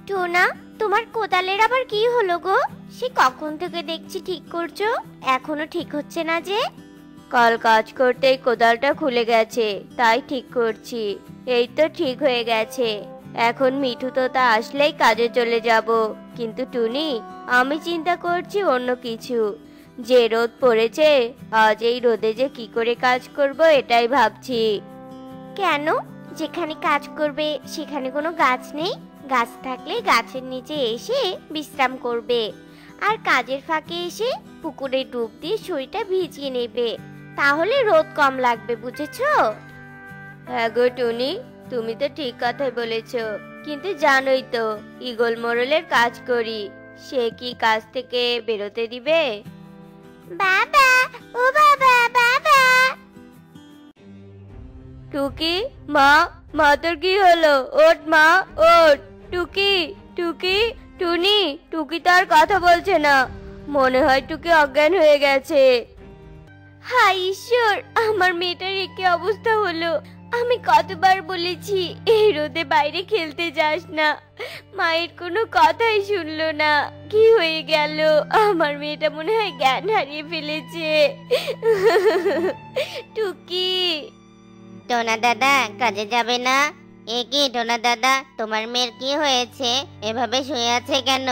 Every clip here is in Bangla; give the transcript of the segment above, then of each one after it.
টোনা, তোমার কোদালের আবার কি হলো গো? সে কখন থেকে দেখছি ঠিক করছো, এখনো ঠিক হচ্ছে না যে? কাল কাজ করতেই কোদালটা খুলে গেছে, তাই ঠিক করছি। এই তো ঠিক হয়ে গেছে। এখন মিঠু তোতা আসলেই কাজে চলে যাব। কিন্তু টুনি, আমি চিন্তা করছি অন্য কিছু। যে রোদ পড়েছে, আজ এই রোদে যে কি করে কাজ করব এটাই ভাবছি। কেন? যেখানে কাজ করবে সেখানে কোনো গাছ নেই? গাছ থাকলে গাছের নিচে এসে বিশ্রাম করবে, আর কাজের ফাঁকে এসে পুকুরে ডুব দিয়ে শরীরটা ভিজিয়ে নেবে। তাহলে রোদ কম লাগবে, বুঝেছো? হ্যাঁ গো টুনি, তুমি তো ঠিক কথাই বলেছো। কিন্তু জানোই তো, ঈগল মোড়লের কাজ করি। সে কি কাজ থেকে বেরোতে দিবে? বাবা, ও বাবা, বাবা! টুকি, মা, মা তোর কি হলো? ওঠ মা, ওঠ। টুকি, টুকি, টুনি। টুকি তো আর কথা বলছে না। মনে হয় টুকি অজ্ঞান হয়ে গেছে। হায় ঈশ্বর, আমার মেয়েটার কি অবস্থা হলো! আমি কতবার বলেছি এই রোদে বাইরে খেলতে যাস না, মায়ের কোনো কথাই শুনলো না। কি হয়ে গেল? আমার মেয়েটা মনে হয় জ্ঞান হারিয়ে ফেলেছে। টুকি! টোনা দাদা, কাজে যাবে না? এ কি টোনা দাদা, তোমার মেয়ের কি হয়েছে? এভাবে শুয়ে আছে কেন?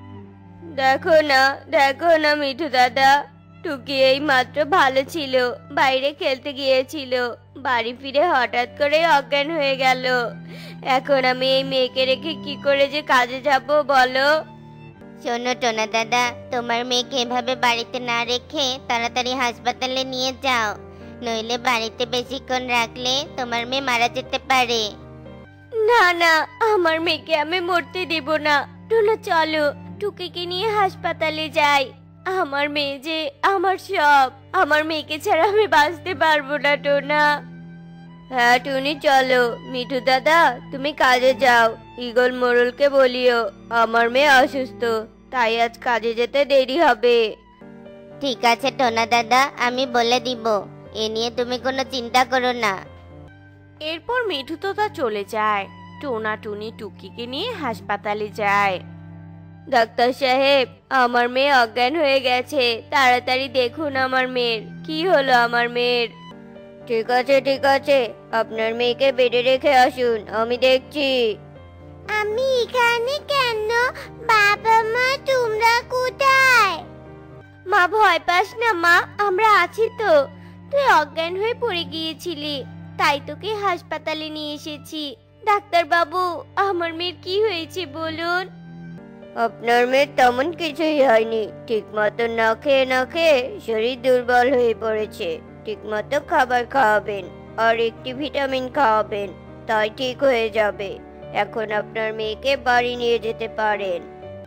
দেখো না, দেখো না মিঠু দাদা, টুকি এই মাত্র ভালো ছিল, বাইরে খেলতে গিয়েছিল, বাড়ি ফিরে হঠাৎ করে অজ্ঞান হয়ে গেল। এখন আমি এই মেয়েকে রেখে কি করে যে কাজে যাব বলো? শোনো টোনা দাদা, তোমার মেয়েকে এভাবে বাড়িতে না রেখে তাড়াতাড়ি হাসপাতালে নিয়ে যাও, নইলে বাড়িতে বেশিক্ষণ রাখলে তোমার মেয়ে মারা যেতে পারে। না না, আমার মেয়েকে আমি মরতে দেব না। টোনা চলো, টুকিকে নিয়ে হাসপাতালে যাই। আমার মেয়ে যে আমার সব, আমার মেয়েকে ছাড়া আমি বাঁচতে পারবো না টোনা। হ্যাঁ টুনি, চলো। মিঠু দাদা, তুমি কাজে যাও। ঈগল মোড়লকে বলিও আমার মেয়ে অসুস্থ, তাই আজ কাজে যেতে দেরি হবে। ঠিক আছে টোনা দাদা, আমি বলে দিব। এ নিয়ে তুমি কোনো চিন্তা করো না। এরপর মিঠু তোতা চলে যায়। টোনা টুনি টুকিকে নিয়ে হাসপাতালে যায়। ডাক্তার সাহেব, আমার মেয়ে অজ্ঞান হয়ে গেছে, তাড়াতাড়ি দেখুন আমার মেয়ের কি হলো। আমার মেয়ের ঠিক আছে, ঠিক আছে, আপনার মেয়েকে বেডে রেখে আসুন, আমি দেখছি। আমি এখানে কেন? বাবা মা তোমরা কোথায়? মা ভয় পাস না মা, আমরা আছি তো। তুই অজ্ঞান হয়ে পড়ে গিয়েছিলি, তাই তোকে হাসপাতালে নিয়ে এসেছি। ডাক্তার বাবু, আমার মেয়ের কি হয়েছে বলুন? আপনার মেয়ের তেমন কিছুই হয়নি। ঠিক মতো না খেয়ে না খেয়ে শরীর দুর্বল হয়ে পড়েছে। ঠিক মতো খাবার খাওয়াবেন আর একটি ভিটামিন খাওয়াবেন, তাই ঠিক হয়ে যাবে। এখন আপনার মেয়েকে বাড়ি নিয়ে যেতে পারেন।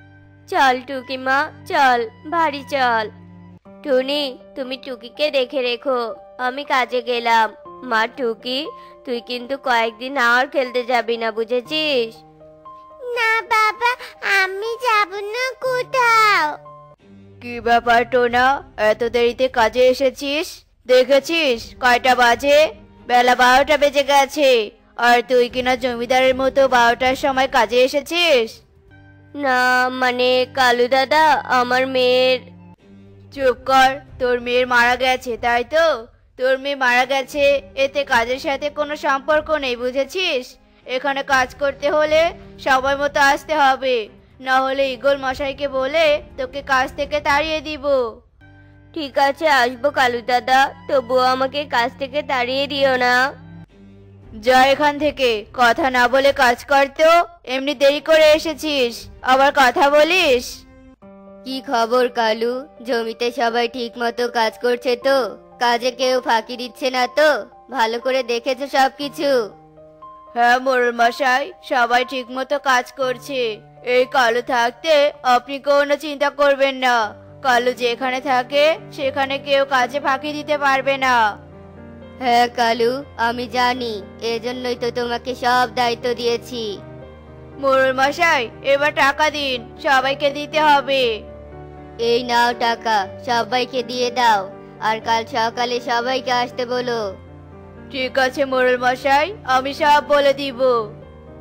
চল টুকি মা, চল বাড়ি চল। টুনি, তুমি টুকিকে দেখে রেখো, আমি কাজে গেলাম। মা টুকি, তুই কিন্তু কয়েকদিন আর খেলতে যাবি না, বুঝেছিস? না বাবা, আমি যাব না কোথাও। কি ব্যাপার টোনা, এত দেরিতে কাজে এসেছিস? দেখেছিস কয়টা বাজে? বেলা 12টা বেজে গেছে, আর তুই কিনা জমিদারের মতো 12টার সময় কাজে এসেছিস? না মানে কালু দাদা, আমার মেয়ের। চুপ কর, তোর মেয়ের মারা গেছে তাই তো? তোর মেয়ে মারা গেছে, এতে কাজের সাথে কোনো সম্পর্ক নেই, বুঝেছিস? এখানে কাজ করতে হলে সময় মতো আসতে হবে, না হলে ঈগল মশাইকে বলে তোকে কাজ থেকে তাড়িয়ে দিব। ঠিক আছে, আসবো কালু দাদা, তবুও আমাকে কাজ থেকে তাড়িয়ে দিও না। যা এখান থেকে, কথা না বলে কাজ করতে। এমনি দেরি করে এসেছিস, আবার কথা বলিস? কি খবর কালু, জমিতে সবাই ঠিক মতো কাজ করছে তো? কাজে কেউ ফাঁকি দিচ্ছে না তো? ভালো করে দেখেছো সবকিছু? হ্যাঁ মোড়ল মশাই, সবাই ঠিক মতো কাজ করছে। এই কালু থাকতে আপনি কোনো চিন্তা করবেন না। কালু যেখানে থাকে সেখানে কেউ কাজে ফাঁকি দিতে পারবে না। হ্যাঁ কালু, আমি জানি, এজন্যই তো তোমাকে সব দায়িত্ব দিয়েছি। মোড়ল মশাই, এবার টাকা দিন, সবাইকে দিতে হবে। এই নাও টাকা, সবাইকে দিয়ে দাও, আর কাল সকালে সবাইকে আসতে বলো। ঠিক আছে মোড়ল মশাই, আমি সব বলে দিব।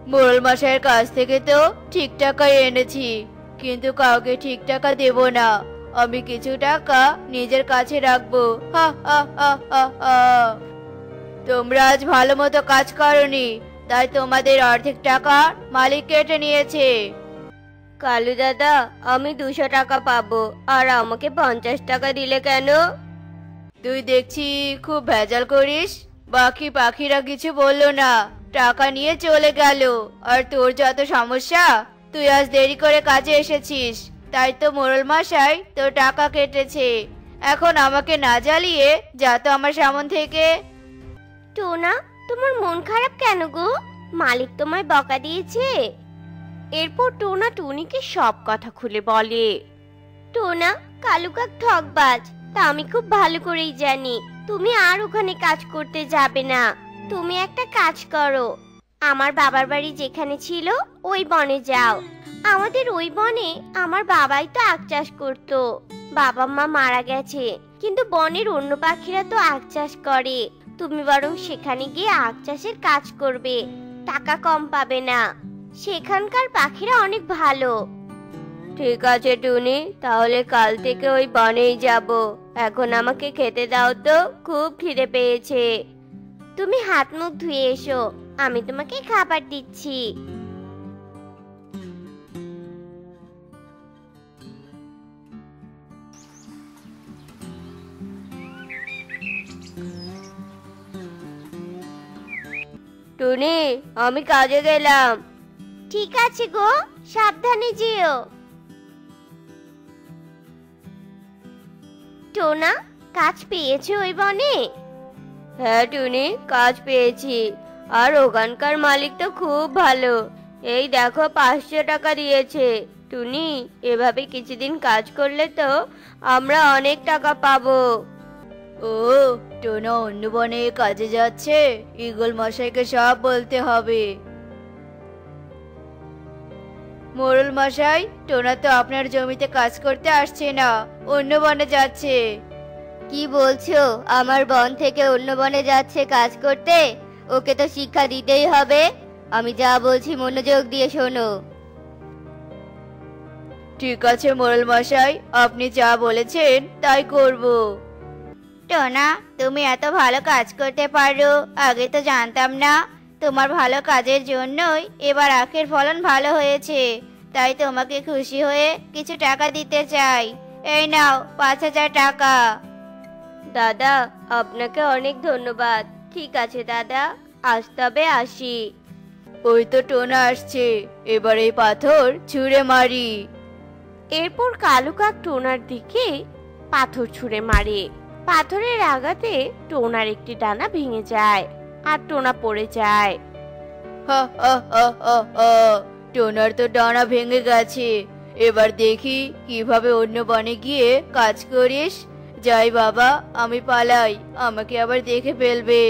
মোড়ল মশাইয়ের কাছ থেকে তো ঠিক টাকাই এনেছি, কিন্তু কাউকে ঠিক টাকা দেব না। আমি কিছু টাকা নিজের কাছে রাখবো। হা হা হা হা হা। তোমরা আজ ভালো মতো কাজ করনি, তাই তোমাদের অর্ধেক টাকা মালিক কেটে নিয়েছে। কালু দাদা, আমি 200 টাকা পাবো, আর আমাকে 50 টাকা দিলে কেন? তুই দেখছি খুব ভেজাল করিস। বাকি পাখিরা কিছু বললো না, টাকা নিয়ে চলে গেল। আর তোর যত সমস্যা, তুই আজ দেরি করে কাজে এসেছিস, তাই তো মোড়ল মশাই তোর টাকা কেটেছে। এখন আমাকে না জ্বালিয়ে যা তো আমার সামন থেকে। টোনা, তোমার মন খারাপ কেন গো? মালিক তোমায় বকা দিয়েছে? এরপর টোনা টুনিকে সব কথা খুলে বলে। টোনা, কালু কাক ঠকবাজ, তা আমি খুব ভালো করেই জানি। তুমি আর ওখানে কাজ করতে যাবে না। তুমি একটা কাজ করো, আমার বাবার বাড়ি যেখানে ছিল ওই বনে যাও। আমাদের ওই বনে আমার বাবাই তো আখ চাষ করতো। বাবা মা মারা গেছে, কিন্তু বনের অন্য পাখিরা তো আখ চাষ করে। তুমি বরং সেখানে গিয়ে আখ চাষের কাজ করবে, টাকা কম পাবে না। সেখানকার পাখিরা অনেক ভালো। ঠিক আছে টুনি, তাহলে কাল থেকে ওই বনেই যাব। এখন আমাকে খেতে দাও তো, খুব খিদে পেয়েছে। তুমি হাত মুখ ধুয়ে এসো, আমি তোমাকে খাবার দিচ্ছি। টুনি, আমি কাজে গেলাম। ঠিক আছে গো, সাবধানে যেও। টোনা, কাজ পেয়েছো ওই বনে? হ্যাঁ টুনি, কাজ পেয়েছি। আর ওখানকার মালিক তো খুব ভালো। এই দেখো 500 টাকা দিয়েছে। টুনি, এভাবে কিছুদিন কাজ করলে তো আমরা অনেক টাকা পাবো। ও, টোনা অন্য বনে কাজে যাচ্ছে, ঈগল মশাইকে সব বলতে হবে। মোড়ল মশাই, টোনা তো আপনার জমিতে কাজ করতে আসছে না, অন্য বনে যাচ্ছে। কি বলছো? আমার বন থেকে অন্য বনে যাচ্ছে কাজ করতে? ওকে তো শিক্ষা দিতেই হবে। আমি যা বলছি মনোযোগ দিয়ে শোনো। ঠিক আছে মোড়ল মশাই, আপনি যা বলেছেন তাই করব। টোনা, তুমি এত ভালো কাজ করতে পারো, আগে তো জানতাম না। তোমার ভালো কাজের জন্যই এবার আখের ফলন ভালো হয়েছে, তাই তোমাকে খুশি হয়ে কিছু টাকা দিতে চাই। এই নাও 5000 টাকা। দাদা, আপনাকে অনেক ধন্যবাদ। ঠিক আছে দাদা, আজ তবে আসি। ওই তো টোনা আসছে, এবার এই পাথর ছুঁড়ে মারি। এরপর কালু কাক টোনার দিকে পাথর ছুঁড়ে মারে। পাথরের আঘাতে টোনার একটি ডানা ভেঙে যায়, আর টোনা পড়ে যায়। হা হা হা হা হা, টোনার তো ডানা ভেঙে গেছে। এবার দেখি কিভাবে অন্য বনে গিয়ে কাজ করিস। যাই বাবা, আমি পালাই, আমাকে আবার দেখে ফেলবে।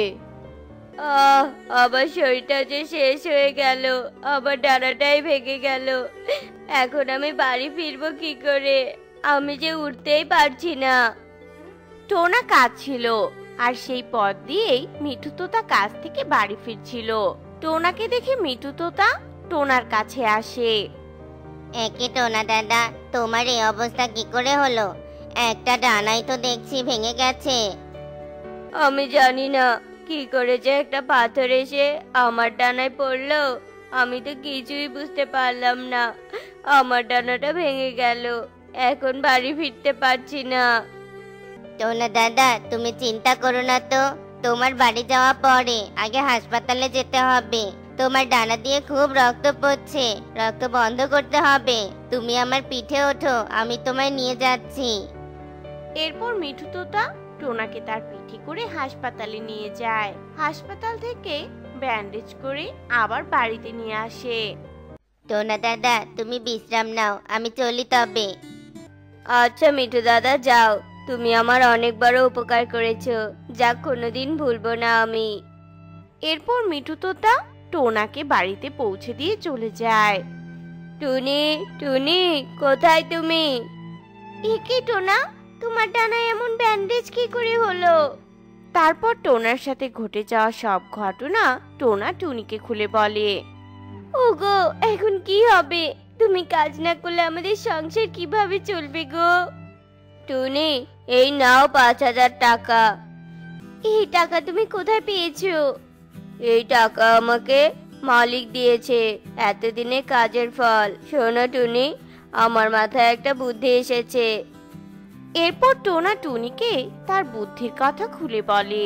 আমার শরীরটা যে শেষ হয়ে গেল, আমার ডানাটাই ভেঙে গেল। এখন আমি বাড়ি ফিরবো কি করে? আমি যে উঠতেই পারছি না। টোনা কাঁদছিল, আর সেই পথ দিয়েই মিঠু তোতা কাজ থেকে বাড়ি ফিরছিল। টোনাকে দেখে মিঠু তোতা টোনার কাছে আসে। একে টোনা দাদা, তোমার এই অবস্থা কি করে হলো? একটা ডানাই তো দেখছি ভেঙে গেছে। আমি জানি না কি করে যে একটা পাথর এসে আমার ডানায় পড়লো। আমি তো কিছুই বুঝতে পারলাম না, আমার ডানাটা ভেঙে গেল। এখন বাড়ি ফিরতে পারছি না। টোনা দাদা, তুমি চিন্তা করো না তো। তোমার বাড়ি যাওয়া পরে আগে হাসপাতালে যেতে হবে। তোমার ডানা দিয়ে খুব রক্ত পড়ছে, রক্ত বন্ধ করতে হবে। তুমি আমার পিঠে ওঠো, আমি তোমায় নিয়ে যাচ্ছি। এরপর মিঠু তোতা টোনাকে তার পিঠে করে হাসপাতালে নিয়ে যায়। হাসপাতাল থেকে ব্যান্ডেজ করে আবার বাড়িতে নিয়ে আসে। টোনা দাদা, তুমি বিশ্রাম নাও, আমি চলি তবে। আচ্ছা মিঠু দাদা, যাও। তুমি আমার অনেক বড় উপকার করেছো, যা কোনোদিন ভুলবো না আমি। এরপর মিঠু তোতা টোনাকে বাড়িতে পৌঁছে দিয়ে চলে যায়। টুনি, টুনি, কোথায় তুমি? একে টোনা, তোমার ডানায় এমন ব্যান্ডেজ কি করে হলো? তারপর টোনার সাথে ঘটে যাওয়া সব ঘটনা টোনা টুনিকে খুলে বলে। ওগো, এখন কি হবে? তুমি কাজ না করলে আমাদের সংসার কিভাবে চলবে গো? টুনি, এই নাও 5,000 টাকা। এই টাকা তুমি কোথায় পেয়েছো? এই টাকা আমাকে মালিক দিয়েছে, এতদিনে কাজের ফল। শোনো টুনি, আমার মাথায় একটা বুদ্ধি এসেছে। এরপর টোনা টুনিকে তার বুদ্ধির কথা খুলে বলে।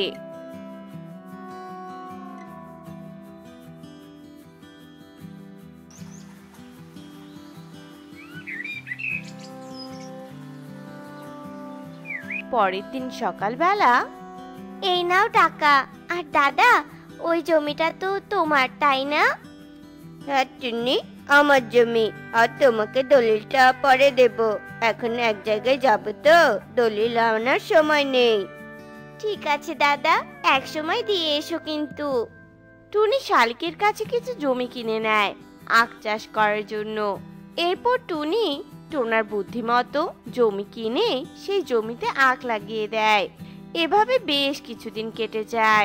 পরের দিন সকালবেলা, এই নাও টাকা। আর দাদা, ওই জমিটা তো তোমার, তাই না? হ্যাঁ টুনি, আমার জমি। আর তোমাকে দলিলটা পরে দেব। এখন এক জায়গায় যাব তো, দলিল আনার সময় নেই। ঠিক আছে দাদা, এক সময় দিয়ে এসো কিন্তু। টুনি শালিকের কাছে কিছু জমি কিনে নেয় আখ চাষ করার জন্য। এরপর টুনি টোনার বুদ্ধিমতো জমি কিনে সেই জমিতে আখ লাগিয়ে দেয়। এভাবে বেশ কিছুদিন কেটে যায়।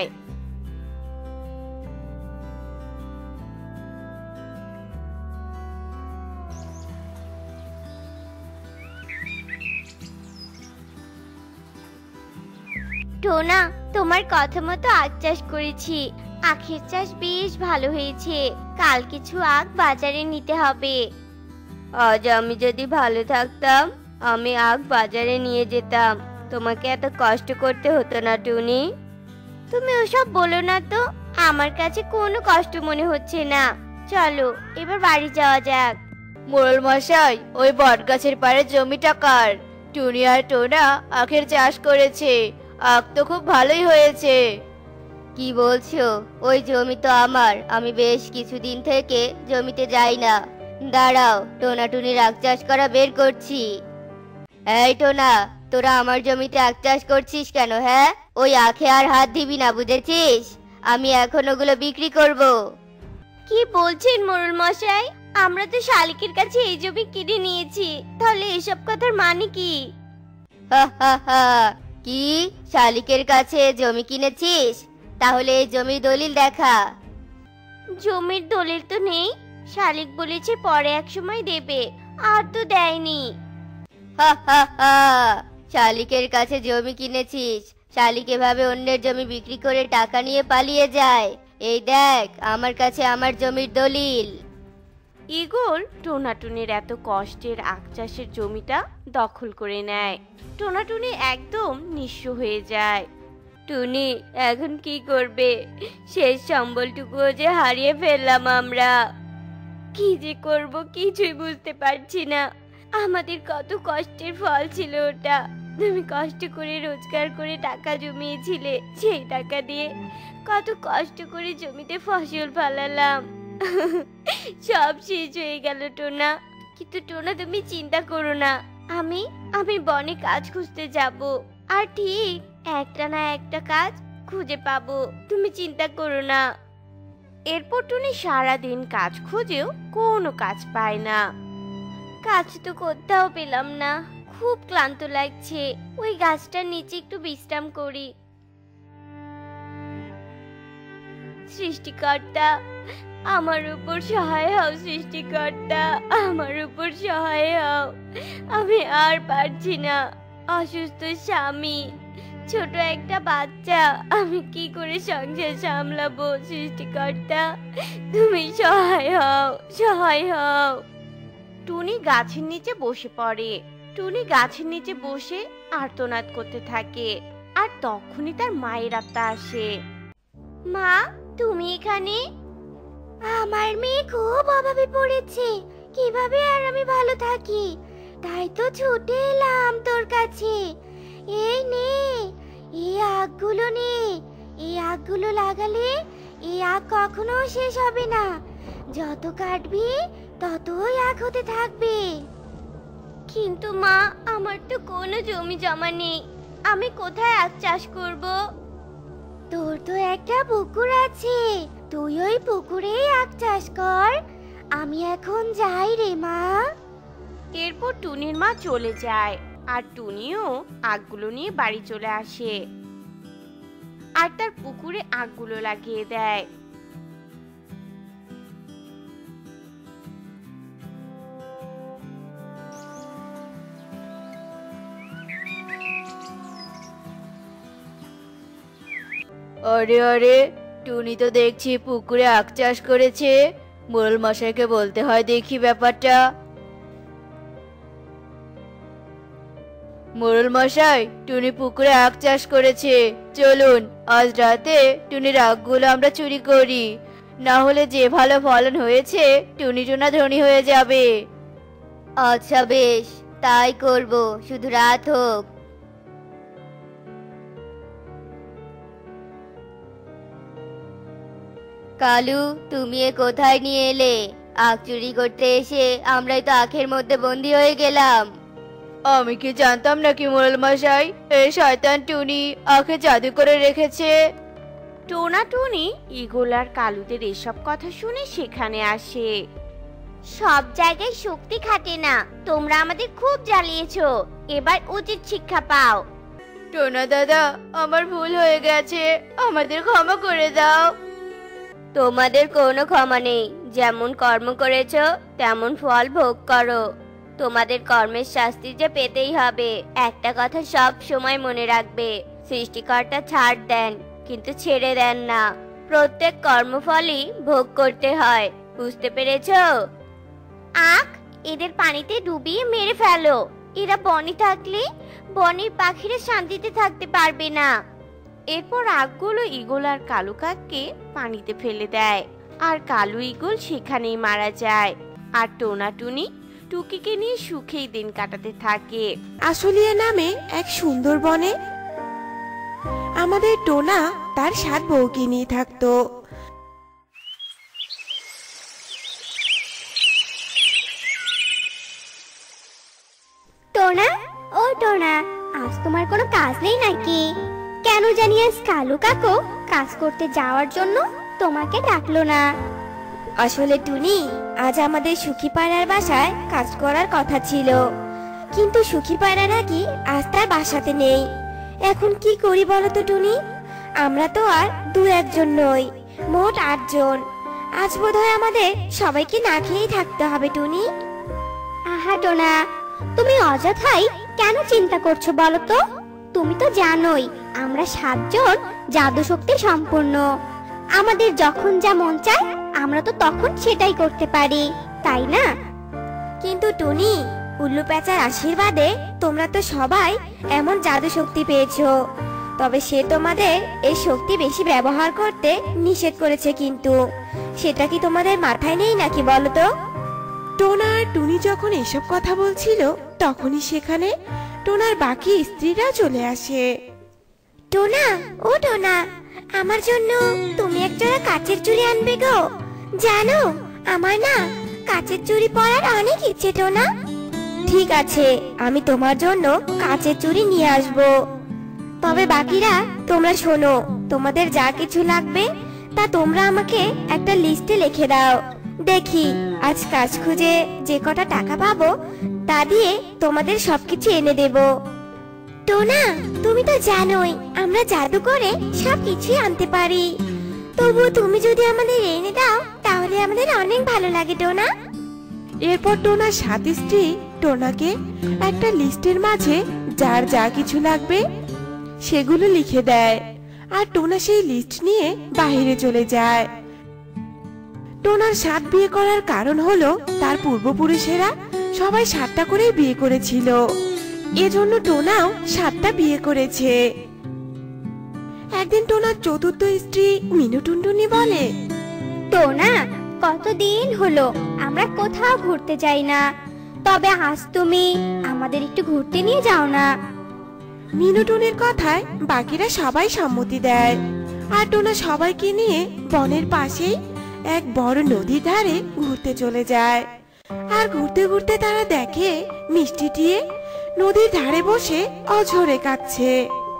টোনা, তোমার কথা মতো আখ চাষ করেছি। আখের চাষ বেশ ভালো হয়েছে। কাল কিছু আখ বাজারে নিতে হবে। আজ আমি যদি ভালো থাকতাম, আমি আখ বাজারে নিয়ে যেতাম। তোমাকে এত কষ্ট করতে হতো না টুনি। তুমি ওসব বলো না তো, আমার কাছে কোনো কষ্ট মনে হচ্ছে না। চলো এবার বাড়ি যাওয়া যাক। মোড়ল মশাই, ওই বট গাছের পাড়ে জমিটা কার? টুনি আর টোনা আখের চাষ করেছে, আখ তো খুব ভালোই হয়েছে। কি বলছো? ওই জমি তো আমার। আমি বেশ কিছুদিন থেকে জমিতে যাই না। দাঁড়াও, টোনা টুনির আখ চাষ করা বের করছি। এই টোনা, তোরা আমার জমিতে আখ চাষ করছিস কেন? হ্যাঁ, ওই আখে আর হাত দিবি না, বুঝেছিস? আমি এখন ওগুলো বিক্রি করব। কি বলছেন মোড়ল মশাই? আমরা তো শালিকের কাছে এই জমি কিনে নিয়েছি, তাহলে এসব কথার মানে কি? হা হা হা। কি, শালিকের কাছে জমি কিনেছিস? তাহলে এই জমির দলিল দেখা। জমির দলিল তো নেই। শালিক বলেছে পরে এক সময় দেবে, আর তো দেয়নি। হা হা হা। শালিকের কাছে জমি কিনেছিস? শালিক এভাবে অন্যের জমি বিক্রি করে টাকা নিয়ে পালিয়ে যায়। এই দেখ, আমার কাছে আমার জমির দলিল। ইগল টোনাটুনির এত কষ্টের আখ চাষের জমিটা দখল করে নেয়। টোনাটুনি একদম নিঃস্ব হয়ে যায়। টুনি, এখন কি করবে? শেষ সম্বলটুকুও যে হারিয়ে ফেললাম আমরা। কি যে করব কিছুই বুঝতে পারছি না। আমাদের কত কষ্টের ফল ছিল ওটা। তুমি কষ্ট করে রোজগার করে টাকা জমিয়েছিলে, সেই টাকা দিয়ে কত কষ্ট করে জমিতে ফসল ফলালাম। সব শেষ হয়ে গেল টোনা। কিন্তু টোনা, তুমি চিন্তা করো না। আমি আমি বনে কাজ খুঁজতে যাব, আর ঠিক একটা না একটা কাজ খুঁজে পাবো। তুমি চিন্তা করো না। এরপর টুনি সারাদিন কাজ খুঁজেও কোনো কাজ পায় না। কাজ তো কোথাও পেলাম না। খুব ক্লান্ত লাগছে। ওই গাছটার নিচে একটু বিশ্রাম করি। সৃষ্টিকর্তা, আমার উপর সহায় হও। সৃষ্টিকর্তা, আমার উপর সহায় হও। আমি আর পারছি না। অসুস্থ স্বামী, ছোট একটা বাচ্চা, আমি কি করে সংসার সামলাবো? সৃষ্টিকর্তা, তুমি সহায় হও, সহায় হও। টুনি গাছের নিচে বসে পড়ে। টুনি গাছের নিচে বসে আর্তনাদ করতে থাকে। আর তখনই তার মায়ের আত্মা আসে। মা, তুমি এখানে? আমার মেয়ে খুব অভাবে পড়েছে। কিভাবে আর আমি ভালো থাকি? তাই তো ছুটে এলাম তোর কাছে। এই নে, এই আখগুলো নে। এই আখগুলো লাগালে এই আখ কখনো শেষ হবে না। যত কাটবি ততই আখ হতে থাকবে। কিন্তু মা, আমার তো কোনো জমি জমা নেই। আমি কোথায় আখ চাষ করব? তোর তো একটা পুকুর আছে, তুই ওই পুকুরেই আখ চাষ কর। আমি এখন যাই রে মা। এরপর টুনির মা চলে যায়, আর টুনিও আখগুলো নিয়ে বাড়ি চলে আসে আর তার পুকুরে আখগুলো লাগিয়ে দেয়। আরে আরে, টুনি তো দেখছি পুকুরে আখ চাষ করেছে। মোড়ল মশাইকে বলতে হয় দেখি ব্যাপারটা। মোড়ল মশাই, টুনি পুকুরে আখ চাষ করেছে, চলুন আজ রাতে টুনির আখগুলো আমরা চুরি করি। না হলে যে ভালো ফলন হয়েছে টুনি টুনা ধনী হয়ে যাবে। আচ্ছা বেশ, তাই করব, শুধু রাত হোক। কালু, তুমি এ কোথায় নিয়ে এলে? আখ চুরি করতে এসে আমরাই তো আখের মধ্যে বন্দি হয়ে গেলাম। আমি কি জানতাম নাকি মোড়ল মশাই, এই শয়তান টুনি আখে জাদু করে রেখেছে। টোনা টুনি ঈগল আর কালুদের এসব কথা শুনে সেখানে আসে। সব জায়গায় শক্তি খাটে না, তোমরা আমাদের খুব জ্বালিয়েছো, এবার উচিত শিক্ষা পাও। টোনা দাদা, আমার ভুল হয়ে গেছে, আমাদের ক্ষমা করে দাও। তোমাদের কোনো ক্ষমা নেই, যেমন কর্ম করেছো তেমন ফল ভোগ করো। তোমাদের কর্মের শাস্তি যে পেতেই হবে। একটা কথা সব সময় মনে রাখবে, সৃষ্টিকর্তা ছাড় দেন কিন্তু ছেড়ে দেন না। প্রত্যেক কর্মফলই ভোগ করতে হয়, বুঝতে পেরেছো? আখ এদের পানিতে ডুবিয়ে মেরে ফেলো। এরা বনে থাকলে বনের পাখিরা শান্তিতে থাকতে পারবে না। এরপর আখগুলো ঈগল আর কালু কাককে পানিতে ফেলে দেয়, আর কালু ঈগল সেখানেই মারা যায়। আর টোনা টুনি টুকিকে নিয়ে সুখেই দিন কাটাতে থাকে। আশুলিয়া নামে এক সুন্দর বনে আমাদের টোনা তার 7 বউকে নিয়ে থাকতো। টোনা, ও টোনা, আজ তোমার কোনো কাজ নেই নাকি? কেন জানি আজ কালু কাকু কাজ করতে যাওয়ার জন্য তোমাকে ডাকলো না। আসলে টুনি, আজ আমাদের সুখী পাড়ার বাসায় কাজ করার কথা ছিল, কিন্তু সুখী পাড়া নাকি আজ তার বাসাতে নেই। এখন কি করি বলো তো টুনি? আমরা তো আর 2-1 জন নই, মোট 8 জন। আজ বোধহয় আমাদের সবাইকে না খেয়েই থাকতে হবে টুনি। আহা টোনা, তুমি অযথাই কেন চিন্তা করছো বলো তো? তুমি তো জানোই আমরা 7 জন জাদু শক্তি সম্পন্ন। আমাদের যখন যা মন চায় আমরা তো তখন সেটাই করতে পারি, তাই না? কিন্তু টুনি, উল্লু প্যাঁচার আশীর্বাদে তোমরা তো সবাই এমন জাদু শক্তি পেয়েছো, তবে সে তোমাদের এই শক্তি বেশি ব্যবহার করতে নিষেধ করেছে, কিন্তু সেটা কি তোমাদের মাথায় নেই নাকি বলো তো? টোনা আর টুনি যখন এসব কথা বলছিল তখনই সেখানে টোনার বাকি স্ত্রীরা চলে আসে। টোনা, ও টোনা, আমার জন্য তুমি একজোড়া কাচের চুড়ি আনবে গো। জানো আমার না কাচের চুড়ি পরার অনেক ইচ্ছে টোনা। ঠিক আছে, আমি তোমার জন্য কাচের চুড়ি নিয়ে আসব। তবে বাকিরা তোমরা শোনো, তোমাদের যা কিছু লাগবে তা তোমরা আমাকে একটা লিস্টে লিখে দাও। দেখি আজ কাজ খুঁজে যে কটা টাকা পাবো তা দিয়ে তোমাদের সবকিছু এনে দেব। টোনা, তুমি তো জানোই আমরা জাদু করে সবকিছুই আনতে পারি, তবু তুমি যদি আমাদের এনে দাও তাহলে আমাদের অনেক ভালো লাগে টোনা। এরপর টোনার 7 স্ত্রী টোনাকে একটা লিস্টের মাঝে যার যা কিছু লাগবে সেগুলো লিখে দেয়, আর টোনা সেই লিস্ট নিয়ে বাইরে চলে যায়। টোনার 7 বিয়ে করার কারণ হলো তার পূর্বপুরুষেরা সবাই 7টা করে বিয়ে করেছিল, এজন্য টোনাও 7টা বিয়ে করেছে। একদিন টোনার 4র্থ স্ত্রী মিনু টুনটুনি বলে, টোনা, কতদিন হলো আমরা কোথাও ঘুরতে যাই না, তবে আজ তুমি আমাদের একটু ঘুরতে নিয়ে যাও না। মিনু টুনির কথায় বাকিরা সবাই সম্মতি দেয়, আর টোনা সবাইকে নিয়ে বনের পাশেই এক বড় নদীর ধারে ঘুরতে চলে যায়। আর ঘুরতে ঘুরতে তারা দেখে মিষ্টি টিয়ে নদীর ধারে বসে অঝরে কাঁদছে।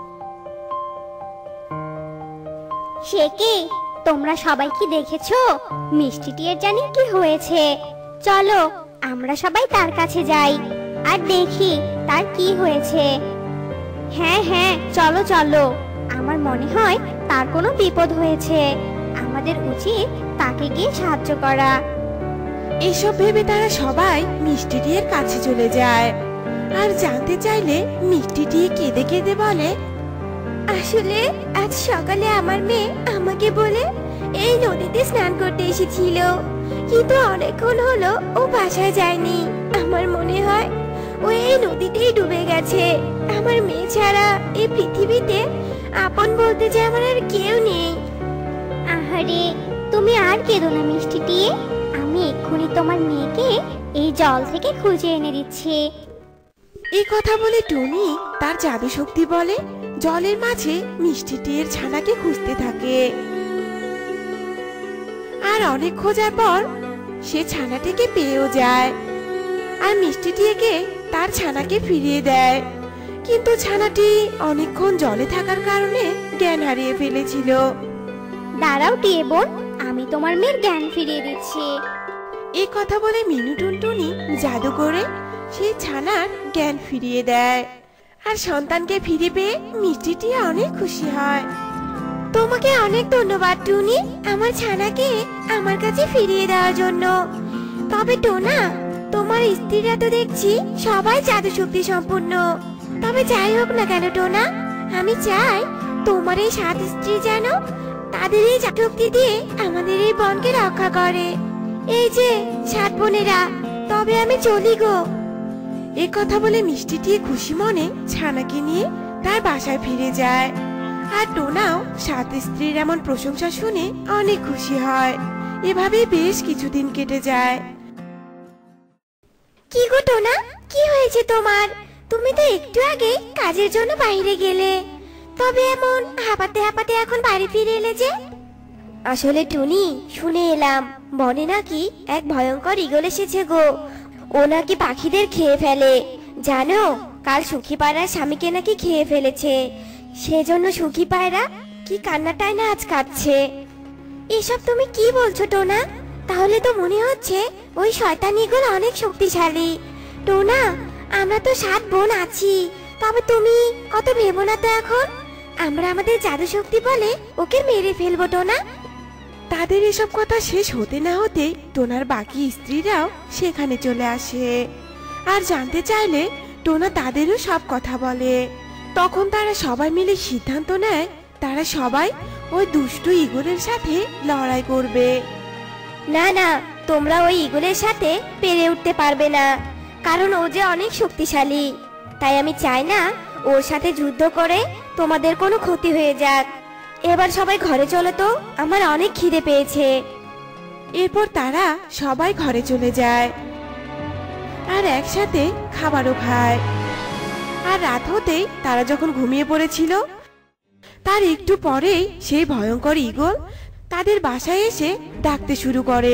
সে কি, তোমরা সবাই কি দেখেছো মিষ্টিটির জানি কি হয়েছে? চলো আমরা সবাই তার কাছে যাই আর দেখি তার কি হয়েছে। হ্যাঁ হ্যাঁ, চলো চলো, আমার মনে হয় তার কোনো বিপদ হয়েছে, আমাদের উচিত তাকে গিয়ে সাহায্য করা। এসব ভেবে তারা সবাই মিষ্টি টিয়ের কাছে চলে যায়, আর জানতে চাইলে মিষ্টি টিয়ে কেঁদে কেঁদে বলে, আসলে আজ সকালে আমার মেয়ে আমাকে বলে এই নদীতে স্নান করতে এসেছিল, কিন্তু অনেকক্ষণ হলো ও বাসায় যায়নি। আমার মনে হয় ও এই নদীতেই ডুবে গেছে। আমার মেয়ে ছাড়া এই পৃথিবীতে আপন বলতে যে আমার আর কেউ নেই। আহারে, তুমি আর কেঁদো না মিষ্টিটি, আমি এক্ষুনি তোমার মেয়েকে এই জল থেকে খুঁজে এনে দিচ্ছি। এই কথা বলে টুনি তার জাদু শক্তি বলে জলের মাঝে মিষ্টিটির ছানাকে খুঁজতে থাকে। আর অনেক খোঁজার পর সে ছানাটিকে পেয়েও যায় আর মিষ্টিটিকে তার ছানাকে ফিরিয়ে দেয়। কিন্তু ছানাটি অনেকক্ষণ জলে থাকার কারণে জ্ঞান হারিয়ে ফেলেছিল। দাঁড়াও টিয়ে বোন, আমি তোমার মেয়ের জ্ঞান ফিরিয়ে দিচ্ছি। এই কথা বলে মিনু টুনটুনি জাদু করে সেই ছানার জ্ঞান ফিরিয়ে দেয় আর সন্তানকে ফিরে পেয়ে মিষ্টিটি অনেক খুশি হয়। তোমাকে অনেক ধন্যবাদ টুনি, আমার ছানাকে আমার কাছে ফিরিয়ে দেওয়ার জন্য। তবে টোনা, তোমার স্ত্রীরা তো দেখছি সবাই জাদু শক্তি সম্পূর্ণ। তবে যাই হোক না কেন টোনা, আমি চাই তোমার এই 7 স্ত্রী যেন তাদের এই জাদু শক্তি দিয়ে আমাদের এই বনকে রক্ষা করে। এই যে 7 বোনেরা, তবে আমি চলি গো। এই কথা বলে মিষ্টিটি খুশি মনে ছানাকে নিয়ে তার বাসায় ফিরে যায়। আর টোনাও 7 স্ত্রীর এমন প্রশংসা শুনে অনেক খুশি হয়। এভাবে বেশ কিছুদিন কেটে যায়। কি গো টোনা, কি হয়েছে তোমার? তুমি তো একটু আগে কাজের জন্য বাইরে গেলে, তবে এমন হাঁপাতে হাঁপাতে এখন বাড়ি ফিরে এলে যে? আসলে টুনি, শুনে এলাম বনে নাকি এক ভয়ঙ্কর ঈগল এসেছে গো। ও নাকি পাখিদের খেয়ে ফেলে। জানো, কাল সুখী পায়রার স্বামীকে নাকি খেয়ে ফেলেছে। সেজন্য সুখী পায়রা কি কান্নাটাই না আজ কাঁদছে। এসব তুমি কি বলছো টোনা? তাহলে তো মনে হচ্ছে ওই শয়তান ঈগল অনেক শক্তিশালী। টোনা, আমরা তো 7 বোন আছি, তবে তুমি অত ভেবো না তো এখন। আমরা আমাদের জাদু শক্তি বলে ওকে মেরে ফেলবো টোনা। তাদের এসব কথা শেষ হতে না হতে টোনার বাকি স্ত্রীরাও সেখানে চলে আসে আর জানতে চাইলে টোনা তাদেরও সব কথা বলে। তখন তারা সবাই মিলে সিদ্ধান্ত নেয় তারা সবাই ওই দুষ্টু ঈগলের সাথে লড়াই করবে। না না, তোমরা ওই ঈগলের সাথে পেরে উঠতে পারবে না, কারণ ও যে অনেক শক্তিশালী। তাই আমি চাই না ওর সাথে যুদ্ধ করে তোমাদের কোনো ক্ষতি হয়ে যাক। এবার সবাই ঘরে চলো তো, আমার অনেক খিদে পেয়েছে। এরপর তারা সবাই ঘরে চলে যায় আর একসাথে খাবারও খায়। আর রাত হতেই তারা যখন ঘুমিয়ে পড়েছিল, তার একটু পরেই সেই ভয়ঙ্কর ঈগল তাদের বাসায় এসে ডাকতে শুরু করে।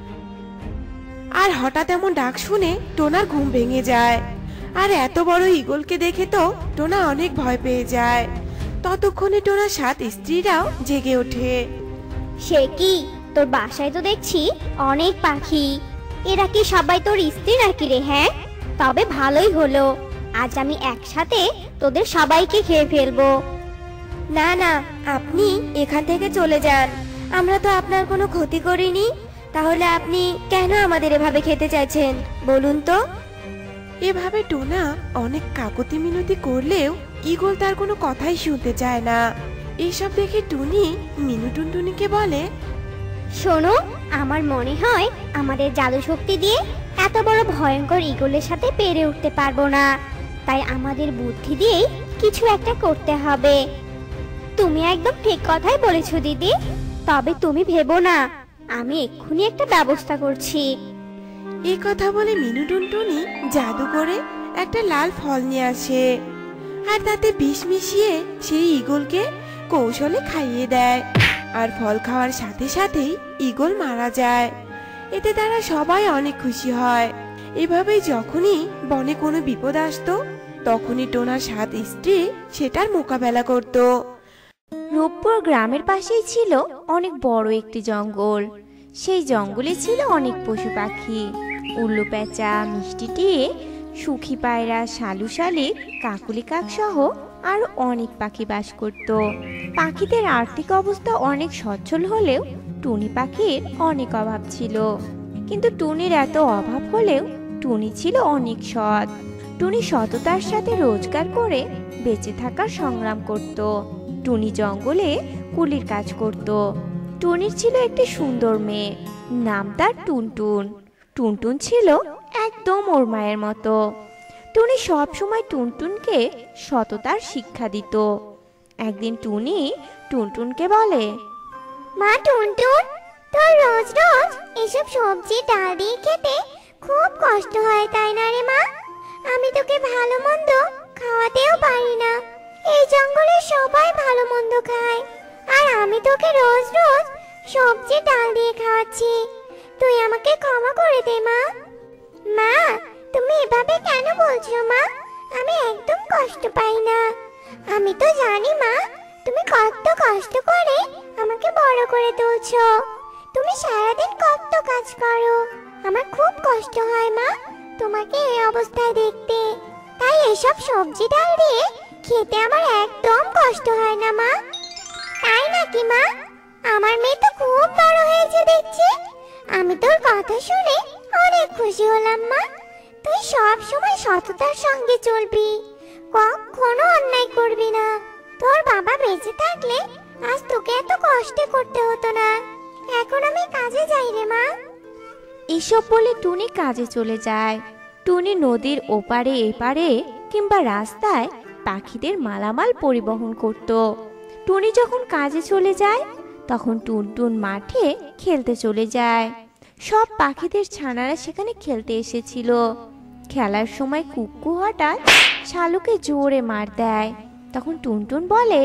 আর হঠাৎ এমন ডাক শুনে টোনার ঘুম ভেঙে যায়। আর এত বড় ঈগলকে দেখে তো টোনা অনেক ভয় পেয়ে যায়। ততক্ষণে টোনার 7 স্ত্রীরাও জেগে ওঠে। সে কি, তোর বাসায় তো দেখছি অনেক পাখি। এরা কি সবাই তোর স্ত্রী নাকি রে? হ্যাঁ, তবে ভালোই হলো, আজ আমি একসাথে তোদের সবাইকে খেয়ে ফেলবো। না না, আপনি এখান থেকে চলে যান, আমরা তো আপনার কোনো ক্ষতি করিনি। তাহলে আপনি কেন আমাদের এভাবে খেতে চাইছেন বলুন তো? এভাবে টোনা অনেক কাকুতি মিনতি করলেও ঈগল তার কোনো কথাই শুনতে চায় না। এইসব দেখে টুনি মিনু টুনটুনিকে বলে, শোনো, আমার মনে হয় আমাদের জাদু শক্তি দিয়ে এত বড় ভয়ঙ্কর ঈগলের সাথে পেরে উঠতে পারবো না। তাই আমাদের বুদ্ধি দিয়েই কিছু একটা করতে হবে। তুমি একদম ঠিক কথাই বলেছো দিদি, তবে তুমি ভেবো না, আমি এক্ষুনি একটা ব্যবস্থা করছি। এই কথা বলে মিনু টুনটুনি জাদু করে একটা লাল ফল নিয়ে আসে আর তাতে বিষ মিশিয়ে সেই ঈগলকে কৌশলে খাইয়ে দেয়। আর ফল খাওয়ার সাথে সাথেই ঈগল মারা যায়। এতে তারা সবাই অনেক খুশি হয়। এভাবেই যখনই বনে কোনো বিপদ আসতো, তখনই টোনার 7 স্ত্রী সেটার মোকাবেলা করত। রূপপুর গ্রামের পাশেই ছিল অনেক বড় একটি জঙ্গল। সেই জঙ্গলে ছিল অনেক পশু পাখি, উল্লু পেঁচা, মিষ্টি টিয়ে, সুখী পায়রা, শালু শালিক, কাকুলি কাক সহ আরো অনেক পাখি বাস করত। পাখিদের আর্থিক অবস্থা অনেক সচ্ছল হলেও টুনি পাখির অনেক অভাব ছিল। কিন্তু টুনির এত অভাব হলেও টুনি ছিল অনেক সৎ। টুনি সততার সাথে রোজগার করে বেঁচে থাকার সংগ্রাম করত। টুনি জঙ্গলে কুলির কাজ করত। টুনির ছিল একটি সুন্দর মেয়ে, নাম তার টুনটুন। টুনটুন ছিল একদম ওর মায়ের মতো। টুনি সব সময় টুনটুনকে সততার শিক্ষা দিত। একদিন টুনি টুনটুনকে বলে, মা টুনটুন, তোর রোজ রোজ এসব সবজি ডাল দিয়ে খেতে খুব কষ্ট হয় তাই না রে মা? আমি তোকে ভালো মন্দ খাওয়াতেও পারি না। এই জঙ্গলে সবাই ভালো মন্দ খায়, আর আমি তোকে রোজ রোজ সবজি ডাল দিয়ে খাওয়াচ্ছি। তুই আমাকে ক্ষমা করে দে মা। মা, তুমি এভাবে কেন বলছো মা? আমি একদম কষ্ট পাই না। আমি তো জানি মা, তুমি কত কষ্ট করে আমাকে বড় করে তুলছো। তুমি সারাদিন কত কাজ করো, আমার খুব কষ্ট হয় মা তোমাকে এই অবস্থায় দেখতে। তাই এসব সবজি ডাল দিয়ে খেতে আমার একদম কষ্ট হয় না মা। তাই নাকি মা? আমার মেয়ে তো খুব বড় হয়েছে দেখছি। আমি তোর কথা শুনে অনেক খুশি হলাম মা। তুই সব সময় সততার সঙ্গে চলবি, কখনো অন্যায় করবি না। তোর বাবা বেঁচে থাকলে আজ তোকে এত কষ্ট করতে হতো না। এখন আমি কাজে যাই রে মা। এসব বলে টুনি কাজে চলে যায়। টুনি নদীর ওপারে এপারে কিংবা রাস্তায় পাখিদের মালামাল পরিবহন করত। টুনি যখন কাজে চলে যায় তখন টুনটুন মাঠে খেলতে চলে যায়। সব পাখিদের ছানারা সেখানে খেলতে এসেছিল। খেলার সময় কুক্কু হঠাৎ শালুকে জোরে মার দেয়। তখন টুনটুন বলে,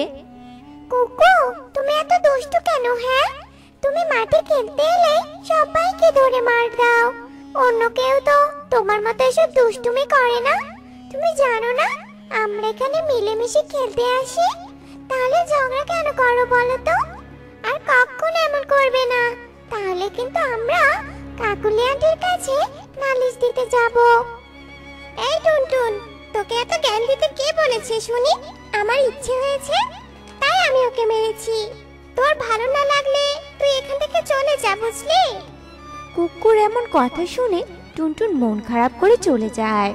কুকু, তুমি এত দুষ্টু কেন? হ্যাঁ, তুমি মাঠে খেলতে এলে সবাইকে ধরে মার দাও। অন্য কেউ তো তোমার মতো এসব দুষ্টুমি করে না। তুমি জানো না আমরা এখানে মিলেমিশে খেলতে আসি? তাহলে ঝগড়া কেন করো বলো তো? আর কখনো এমন করবে না, তাহলে কিন্তু আমরা কাকুলি আন্টির কাছে নালিশ দিতে যাব। এই টুনটুন, তোকে এত জ্ঞান দিতে কে বলেছে শুনি? আমার ইচ্ছে হয়েছে তাই আমি ওকে মেরেছি। তোর ভালো না লাগলে তুই এখান থেকে চলে যা, বুঝলি? কুকুর এমন কথা শুনে টুনটুন মন খারাপ করে চলে যায়।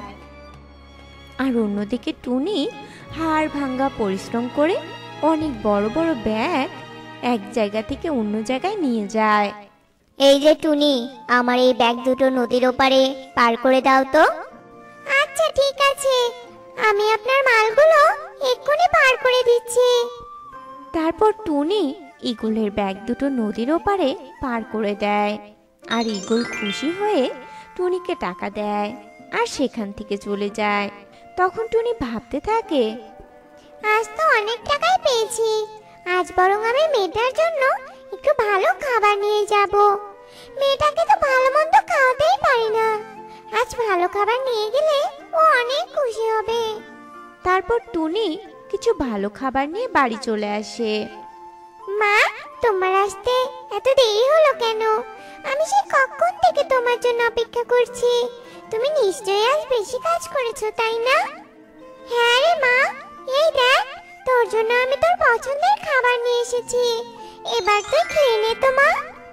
আর অন্যদিকে টুনি হাড় ভাঙ্গা পরিশ্রম করে অনেক বড় বড় ব্যাগ এক জায়গা থেকে অন্য জায়গায় নিয়ে যায়। এই যে টুনি, আমার এই ব্যাগ দুটো নদীর ওপারে পার করে দাও তো। আচ্ছা ঠিক আছে, আমি আপনার মালগুলো এক্ষুনি পার করে দিচ্ছি। তারপর টুনি ঈগলের ব্যাগ দুটো নদীর ওপারে পার করে দেয়। আর ঈগল খুশি হয়ে টুনিকে টাকা দেয় আর সেখান থেকে চলে যায়। তখন টুনি ভাবতে থাকে, আজ তো অনেক টাকাই পেয়েছি। আজ বরং আমি মেয়েটার জন্য একটু ভালো খাবার নিয়ে যাব। মেয়েটাকে তো ভালো মন্দ খাওয়াতেই পারি না। আজ ভালো খাবার নিয়ে গেলে ও অনেক খুশি হবে। তারপর টুনি কিছু ভালো খাবার নিয়ে বাড়ি চলে আসে। মা, তোমার আসতে এত দেরি হলো কেন? আমি সেই কখন থেকে তোমার জন্য অপেক্ষা করছি। তুমি নিশ্চয়ই আজ বেশি কাজ করেছো তাই না? হ্যাঁ রে মা, এই দেখ তোর জন্য আমি তোর পছন্দের খাবার নিয়ে এসেছি। এবার তুই খেয়ে নে তো মা।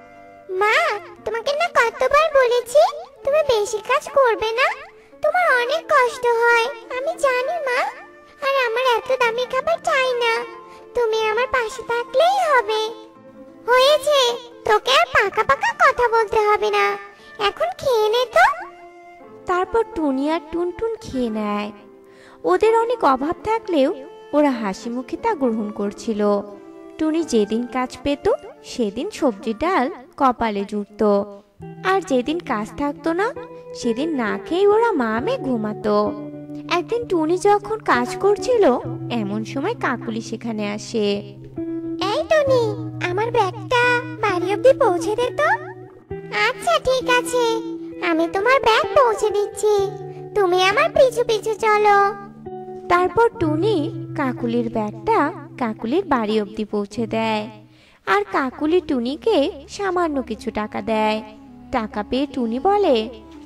মা, তোমাকে না কতবার বলেছি তুমি বেশি কাজ করবে না। তোমার অনেক কষ্ট হয় আমি জানি মা। আর আমার এত দামি খাবার চাই না, তুমি আমার পাশে থাকলেই হবে। হয়েছে, তোকে আর পাকা পাকা কথা বলতে হবে না। এখন খেয়ে নে তো। তারপর টুনি আর টুনটুন খেয়ে নেয়। ওদের অনেক অভাব থাকলেও ওরা হাসি মুখে তা গ্রহণ করছিল। টুনি যেদিন কাজ পেত সেদিন সবজি ডাল কপালে জুটত, আর যেদিন কাজ থাকতো না সেদিন না খেয়ে ওরা মামে ঘুমাতো। একদিন টুনি যখন কাজ করছিল এমন সময় কাকুলি সেখানে আসে। এই টুনি, আমার ব্যাগটা বাড়ি অবধি পৌঁছে দে তো। আচ্ছা ঠিক আছে, আমি তোমার ব্যাগ পৌঁছে দিচ্ছি। তুমি আমার পিছু পিছু চলো। তারপর টুনি কাকুলির ব্যাগটা কাকুলির বাড়ি অবধি পৌঁছে দেয়। আর কাকুলি টুনিকে সামান্য কিছু টাকা দেয়। টাকা পেয়ে টুনি বলে,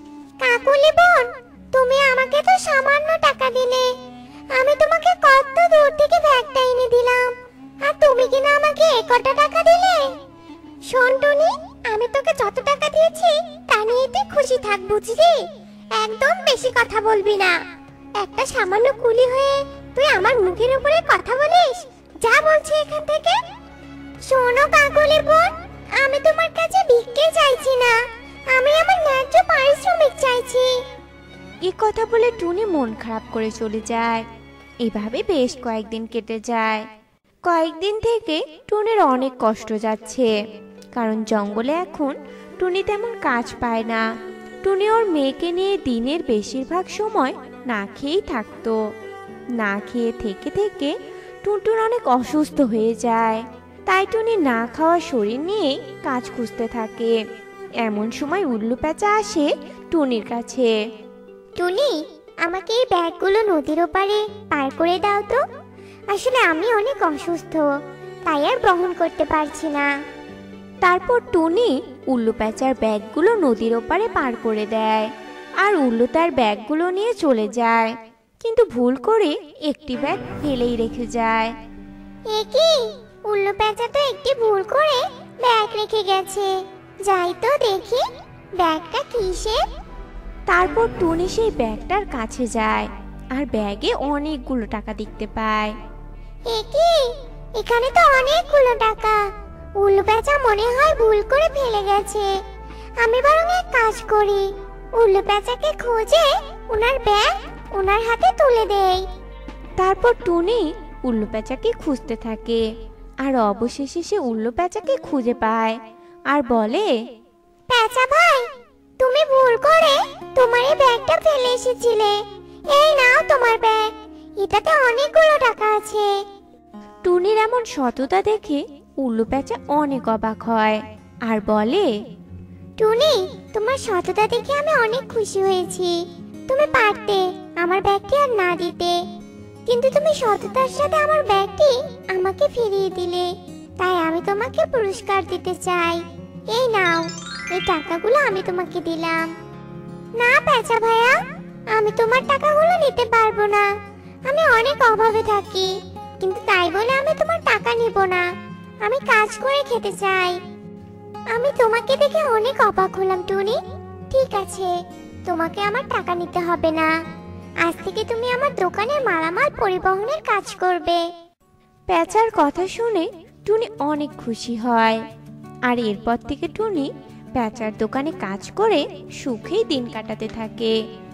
কাকুলি বোন, তুমি আমাকে তো সামান্য টাকা দিলে। আমি তোমাকে কত দূর থেকে ব্যাগটা এনে দিলাম, আর তুমি কিনা আমাকে কত টাকা দিলে? শোন টুনি, আমি তোকে যত টাকা দিয়েছি তা নিয়ে তুই খুশি থাক, বুঝলি? একদম বেশি কথা বলবি না। একটা সামান্য কুলি হয়ে তুই আমার মুখের উপরে কথা বলিস? যা বলছি এখান থেকে। শোনো কাকলি বোন, আমি তোমার কাছে ভিক্ষে চাইছি না, আমি আমার ন্যায্য পারিশ্রমিক চাইছি। এ কথা বলে টুনি মন খারাপ করে চলে যায়। এভাবে বেশ কয়েকদিন কেটে যায়। কয়েকদিন থেকে টুনির অনেক কষ্ট যাচ্ছে, কারণ জঙ্গলে এখন টুনি তেমন কাজ পায় না। টুনি ওর মেয়েকে নিয়ে দিনের বেশিরভাগ সময় না খেয়েই থাকতো। না খেয়ে থেকে থেকে টুনটুন অনেক অসুস্থ হয়ে যায়। তাই টুনি না খাওয়া শরীর নিয়ে কাজ খুঁজতে থাকে। এমন সময় উল্লু প্যাঁচা আসে টুনির কাছে। টুনি, আমাকে এই ব্যাগগুলো নদীর ওপারে পার করে দাও তো। আসলে আমি অনেক অসুস্থ, তাই আর বহন করতে পারছি না। তারপর টুনি উল্লু প্যাঁচার ব্যাগগুলো নদীর ওপারে পার করে দেয়, আর উল্লু তার ব্যাগগুলো নিয়ে চলে যায়। কিন্তু ভুল করে একটি ব্যাগ ফেলেই রেখে যায়। এ কি, উল্লু প্যাঁচা তো একটি ভুল করে ব্যাগ রেখে গেছে। যাই তো দেখি ব্যাগটা কিসের। তারপর টুনি সেই ব্যাগটার কাছে যায়, আর ব্যাগে অনেকগুলো টাকা দেখতে পায়। এ কি, এখানে তো অনেকগুলো টাকা। উল্লু প্যাঁচা মনে হয় ভুল করে ফেলে গেছে। আমি বরং এক কাজ করি, উল্লু প্যাঁচাকে খুঁজে ওনার ব্যাগ ওনার হাতে তুলে দেই। তারপর টুনি উল্লু প্যাঁচাকে খুঁজতে থাকে, আর অবশেষে সে উল্লু প্যাঁচাকে খুঁজে পায় আর বলে, প্যাঁচা ভাই, তুমি ভুল করে তোমার এই ব্যাগটা ফেলে এসেছিলে। এই নাও তোমার ব্যাগ, এটাতে অনেকগুলো টাকা আছে। টুনির এমন সততা দেখে উল্লু প্যাঁচা অনেক অবাক হয় আর বলে, টুনি, তোমার সততা দেখে আমি অনেক খুশি হয়েছি। তুমি পারতে আমার ব্যাগটি আর না দিতে, কিন্তু তুমি সততার সাথে আমার ব্যাগটি আমাকে ফিরিয়ে দিলে, তাই আমি তোমাকে পুরস্কার দিতে চাই। এই নাও, এই টাকাগুলো আমি তোমাকে দিলাম। না প্যাঁচা ভাইয়া, আমি তোমার টাকাগুলো নিতে পারবো না। আমি অনেক অভাবে থাকি, কিন্তু তাই বলে আমি তোমার টাকা নিব না। আমি কাজ করে খেতে চাই। আমি তোমাকে দেখে অনেক অবাক হলাম টুনি। ঠিক আছে, তোমাকে আমার টাকা নিতে হবে না। আজ থেকে তুমি আমার দোকানের মালামাল পরিবহনের কাজ করবে। প্যাঁচার কথা শুনে টুনি অনেক খুশি হয়, আর এরপর থেকে টুনি প্যাঁচার দোকানে কাজ করে সুখেই দিন কাটাতে থাকে।